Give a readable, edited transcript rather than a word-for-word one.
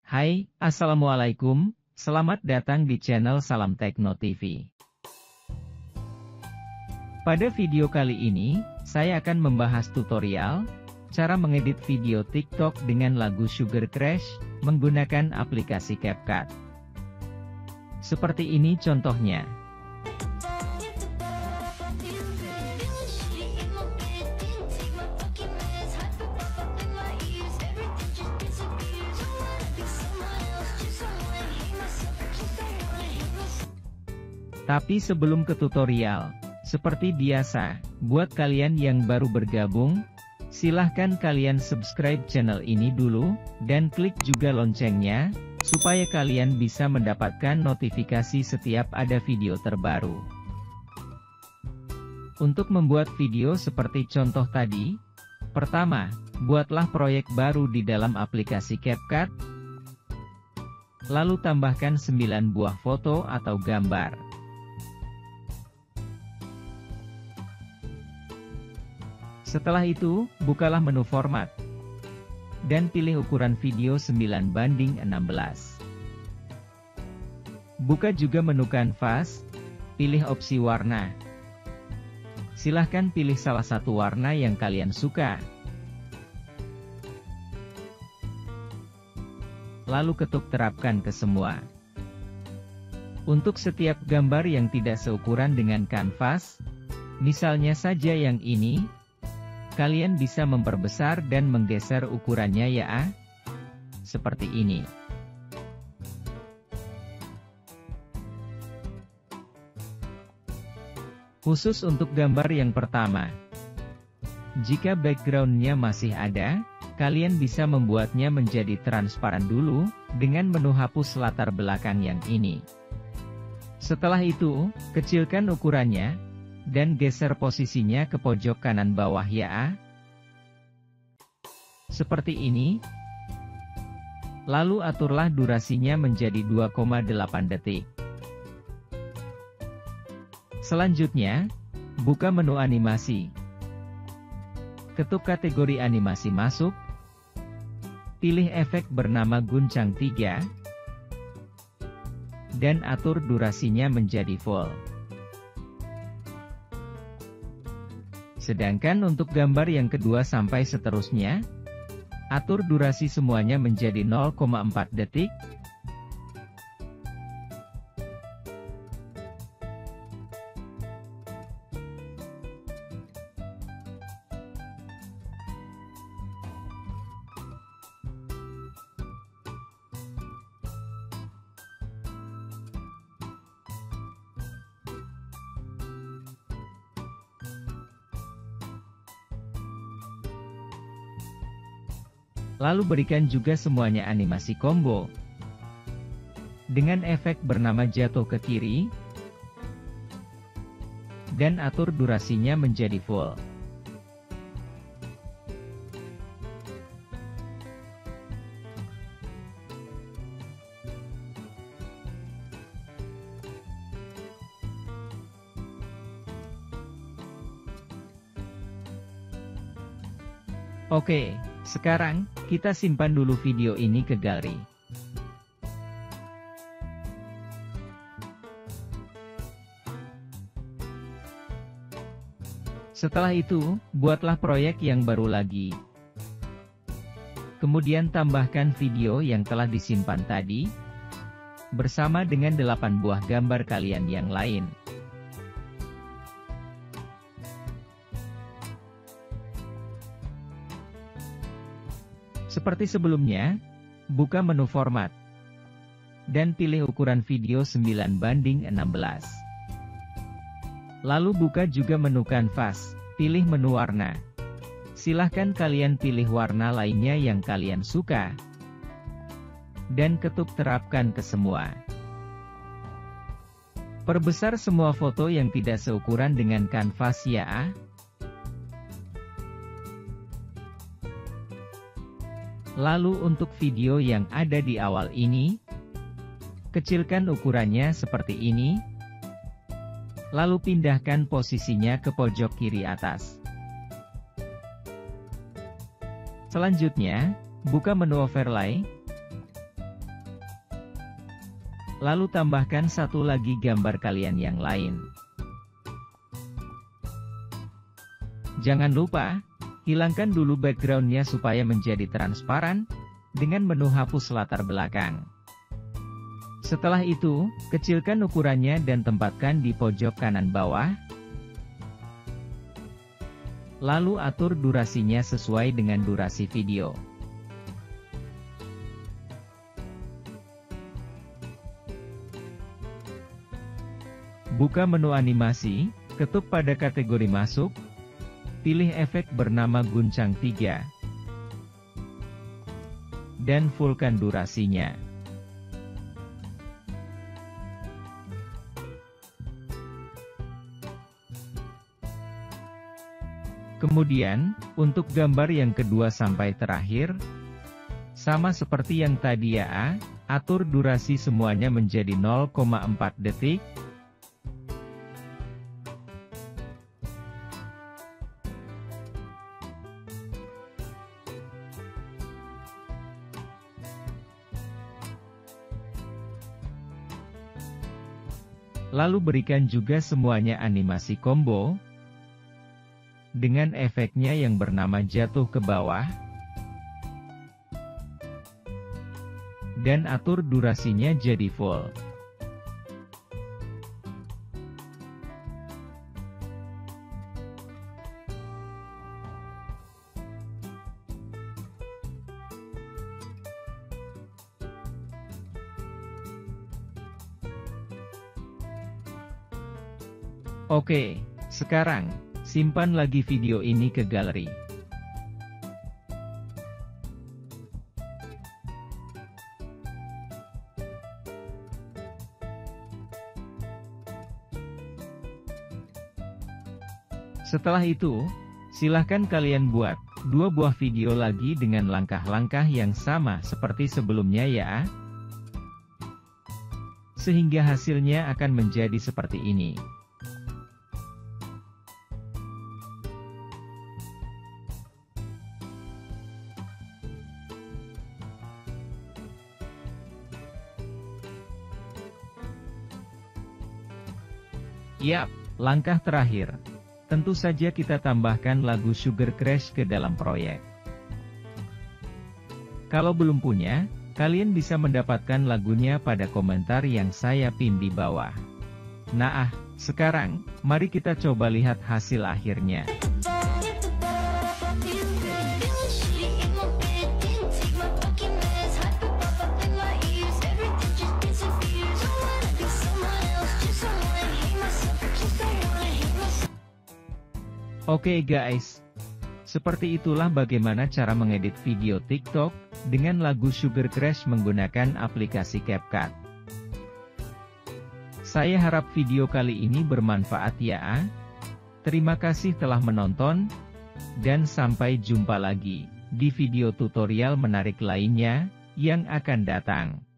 Hai, Assalamualaikum, selamat datang di channel Salam Tekno TV. Pada video kali ini, saya akan membahas tutorial cara mengedit video TikTok dengan lagu Sugar Crash menggunakan aplikasi CapCut. Seperti ini contohnya. Tapi sebelum ke tutorial, seperti biasa, buat kalian yang baru bergabung, silahkan kalian subscribe channel ini dulu, dan klik juga loncengnya, supaya kalian bisa mendapatkan notifikasi setiap ada video terbaru. Untuk membuat video seperti contoh tadi, pertama, buatlah proyek baru di dalam aplikasi CapCut, lalu tambahkan 9 buah foto atau gambar. Setelah itu, bukalah menu format, dan pilih ukuran video 9:16. Buka juga menu kanvas, pilih opsi warna. Silahkan pilih salah satu warna yang kalian suka. Lalu ketuk terapkan ke semua. Untuk setiap gambar yang tidak seukuran dengan kanvas, misalnya saja yang ini, kalian bisa memperbesar dan menggeser ukurannya ya, seperti ini. Khusus untuk gambar yang pertama, jika backgroundnya masih ada, kalian bisa membuatnya menjadi transparan dulu, dengan menu hapus latar belakang yang ini. Setelah itu, kecilkan ukurannya, dan geser posisinya ke pojok kanan bawah ya. Seperti ini. Lalu aturlah durasinya menjadi 2,8 detik. Selanjutnya, buka menu animasi. Ketuk kategori animasi masuk. Pilih efek bernama guncang 3. Dan atur durasinya menjadi full. Sedangkan untuk gambar yang kedua sampai seterusnya, atur durasi semuanya menjadi 0,4 detik. Lalu berikan juga semuanya animasi combo dengan efek bernama jatuh ke kiri, dan atur durasinya menjadi full. Oke, sekarang, kita simpan dulu video ini ke galeri. Setelah itu, buatlah proyek yang baru lagi. Kemudian tambahkan video yang telah disimpan tadi, bersama dengan 8 buah gambar kalian yang lain. Seperti sebelumnya, buka menu format, dan pilih ukuran video 9:16. Lalu buka juga menu kanvas, pilih menu warna. Silahkan kalian pilih warna lainnya yang kalian suka, dan ketuk terapkan ke semua. Perbesar semua foto yang tidak seukuran dengan kanvas ya. Lalu untuk video yang ada di awal ini, kecilkan ukurannya seperti ini. Lalu pindahkan posisinya ke pojok kiri atas. Selanjutnya, buka menu overlay. Lalu tambahkan satu lagi gambar kalian yang lain. Jangan lupa, hilangkan dulu backgroundnya supaya menjadi transparan, dengan menu hapus latar belakang. Setelah itu, kecilkan ukurannya dan tempatkan di pojok kanan bawah. Lalu atur durasinya sesuai dengan durasi video. Buka menu animasi, ketuk pada kategori masuk, pilih efek bernama guncang 3, dan fullkan durasinya. Kemudian, untuk gambar yang kedua sampai terakhir, sama seperti yang tadi ya, atur durasi semuanya menjadi 0,4 detik. Lalu berikan juga semuanya animasi combo, dengan efeknya yang bernama jatuh ke bawah, dan atur durasinya jadi full. Oke, sekarang, simpan lagi video ini ke galeri. Setelah itu, silahkan kalian buat 2 buah video lagi dengan langkah-langkah yang sama seperti sebelumnya ya. Sehingga hasilnya akan menjadi seperti ini. Yap, langkah terakhir. Tentu saja kita tambahkan lagu Sugar Crash ke dalam proyek. Kalau belum punya, kalian bisa mendapatkan lagunya pada komentar yang saya pin di bawah. Nah, sekarang, mari kita coba lihat hasil akhirnya. Oke guys, seperti itulah bagaimana cara mengedit video TikTok, dengan lagu Sugar Crash menggunakan aplikasi CapCut. Saya harap video kali ini bermanfaat ya. Terima kasih telah menonton, dan sampai jumpa lagi, di video tutorial menarik lainnya, yang akan datang.